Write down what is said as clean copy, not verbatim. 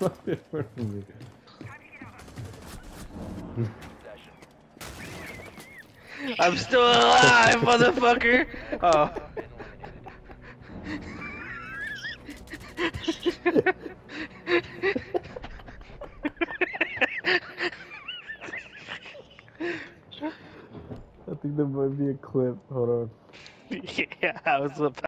I'm still alive, motherfucker! Oh. I think there might be a clip. Hold on. Yeah, I was